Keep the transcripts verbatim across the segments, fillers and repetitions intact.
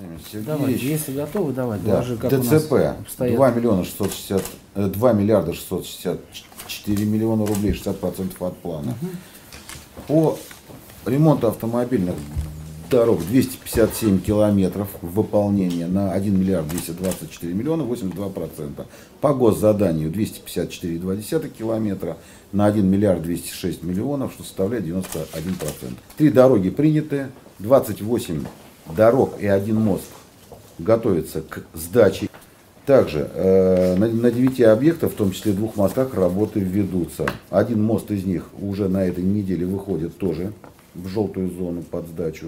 Давайте, если готовы, давайте. Да. Даже как ДЦП два миллиона шестьсот шестьдесят, два миллиарда шестьсот шестьдесят четыре миллиона рублей, шестьдесят процентов от плана. Угу. По ремонту автомобильных дорог двести пятьдесят семь километров выполнения на один миллиард двести двадцать четыре миллиона, восемьдесят два процента. По госзаданию двести пятьдесят четыре целых две десятых километра на один миллиард двести шесть миллионов, что составляет девяносто один процент. Три дороги приняты, двадцать восемь дорог и один мост готовятся к сдаче. Также э, на, на девяти объектах, в том числе двух мостах, работы ведутся. Один мост из них уже на этой неделе выходит тоже в желтую зону под сдачу.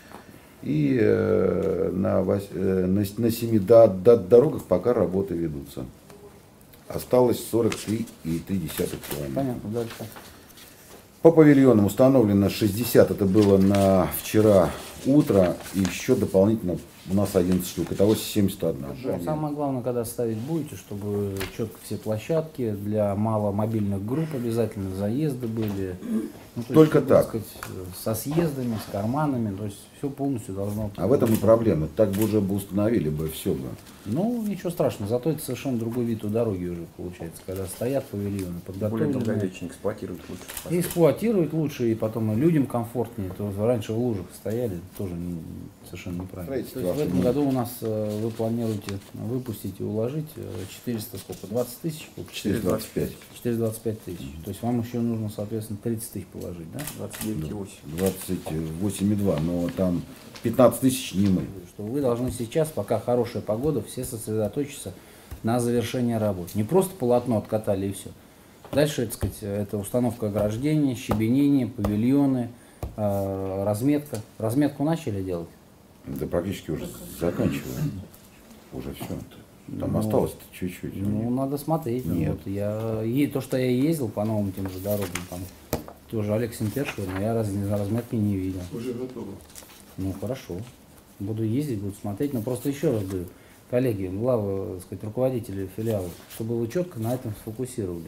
И э, на, э, на, на семи до, до, дорогах пока работы ведутся. Осталось сорок три целых три десятых километра. Понятно, дальше. По павильонам установлено шестьдесят, это было на вчера утро, и еще дополнительно у нас одиннадцать штук, итого семьдесят один. Ну, самое главное, когда ставить будете, чтобы четко все площадки для маломобильных групп обязательно заезды были. Ну, то Только есть, так. Сказать, со съездами, с карманами, то есть все полностью должно быть. А в этом и проблема. Так бы уже бы установили бы все бы. Ну, ничего страшного, зато это совершенно другой вид у дороги уже получается, когда стоят павильоны, подготовлены. Более долговечнее, эксплуатируют лучше. И эксплуатируют лучше, и потом и людям комфортнее. То раньше в лужах стояли, тоже не, совершенно неправильно. То есть в этом году у нас вы планируете выпустить и уложить четыреста сколько? двадцать тысяч? четыреста двадцать пять. четыреста двадцать пять тысяч. То есть вам еще нужно, соответственно, тридцать тысяч положить, да? двадцать девять целых восемь. двадцать восемь целых два, но там пятнадцать тысяч не мы. Что вы должны сейчас, пока хорошая погода, все сосредоточиться на завершении работ. Не просто полотно откатали и все. Дальше, так сказать, это установка ограждения, щебенение, павильоны, э, разметка. Разметку начали делать? Да практически уже заканчиваем. Уже все. Там ну, осталось чуть-чуть. Ну, надо смотреть. Нет. Вот я, и то, что я ездил по новым тем же дорогам, там тоже Олег Симпершев, но я раз, разметки не видел. Уже готово. Ну, хорошо. Буду ездить, буду смотреть. Но просто еще раз говорю, коллеги, главы, так сказать, руководители филиалов, чтобы вы четко на этом сфокусировали.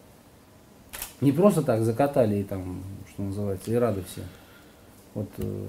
Не просто так закатали и там, что называется, и рады все. Вот э,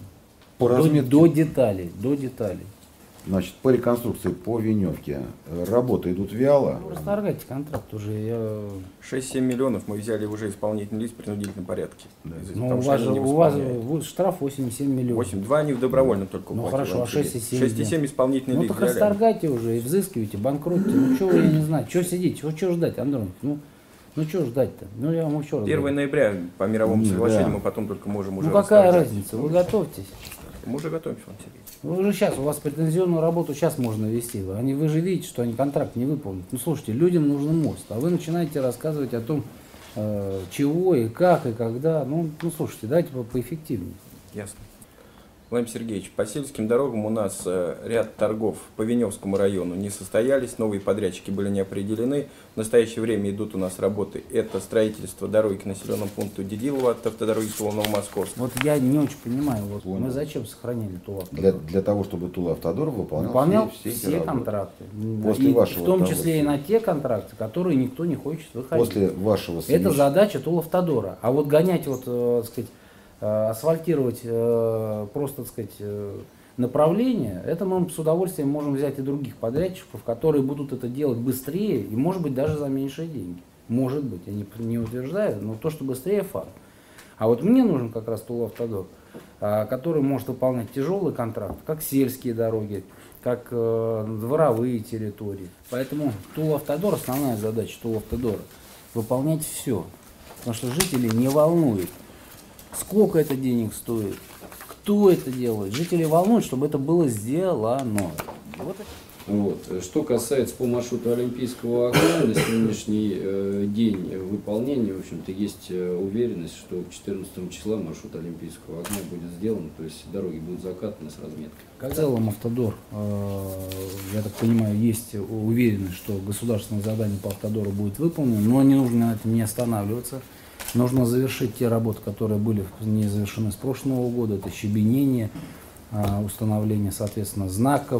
По до, разметке, до деталей, до деталей. значит, по реконструкции, по Веневке работы идут вяло. Ну, расторгайте контракт уже. Я... шесть-семь миллионов мы взяли уже исполнительный лист в принудительном порядке. Да. Ну, у вас, же, у вас же штраф восемь и семь миллионов. восемь, два они в добровольном только Ну уплатили. хорошо, а шесть и семь? шесть и семь исполнительный Ну лист так взяли. расторгайте уже и взыскивайте, банкротьте. Ну что вы, я не знаю, что сидите, что, что ждать, Андроник? Ну, ну что ждать-то? Ну я вам еще раз первого говорю. ноября по мировому Не, соглашению да. мы потом только можем уже Ну какая расторгать. разница, вы готовьтесь. Мы уже готовимся, вам Сергей. Вы уже сейчас, у вас претензионную работу сейчас можно вести. Они, вы же видите, что они контракт не выполнят. Ну слушайте, людям нужен мост, а вы начинаете рассказывать о том, э, чего и как и когда. Ну, ну слушайте, давайте по поэффективнее. Ясно. Владимир Сергеевич, по сельским дорогам у нас э, ряд торгов по Веневскому району не состоялись, новые подрядчики были не определены. В настоящее время идут у нас работы. Это строительство дороги к населенному пункту Дедилово от автодороги Тула-Новомосковск. Вот я не очень понимаю, вот Понял. мы зачем сохранили Тула? Для, для того, чтобы Тула-Автодор выполнял, Выполнял все, все, все, эти работы. контракты. После И вашего в том того, числе и что- на те контракты, которые никто не хочет выходить. После вашего Это совещания. задача Тулавтодора. А вот гонять, вот, э, так сказать, э, асфальтировать э, просто, так сказать, э, направление, это мы с удовольствием можем взять и других подрядчиков, которые будут это делать быстрее и, может быть, даже за меньшие деньги. Может быть, я не, не утверждаю, но то, что быстрее, факт. А вот мне нужен как раз Тулавтодор, э, который может выполнять тяжелый контракт, как сельские дороги, как э, дворовые территории. Поэтому Тулавтодор, основная задача Тулавтодора — выполнять все. Потому что жители не волнует, сколько это денег стоит, кто это делает. Жители волнуют, чтобы это было сделано. Вот. Вот. Что касается по маршруту Олимпийского огня, на сегодняшний э, день выполнения, в общем-то, есть э, уверенность, что к четырнадцатому числа маршрут Олимпийского огня будет сделан, то есть дороги будут закатаны с разметкой. В целом Автодор, э, я так понимаю, есть уверенность, что государственное задание по Автодору будет выполнено, но не нужно на этом не останавливаться. Нужно завершить те работы, которые были не завершены с прошлого года, это щебенение, установление, соответственно, знаков,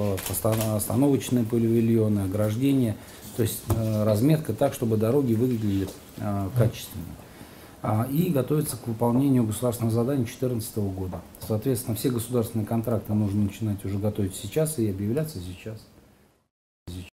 остановочные павильоны, ограждения, то есть разметка так, чтобы дороги выглядели качественно. а, и готовится к выполнению государственного задания две тысячи четырнадцатого года. Соответственно, все государственные контракты нужно начинать уже готовить сейчас и объявляться сейчас.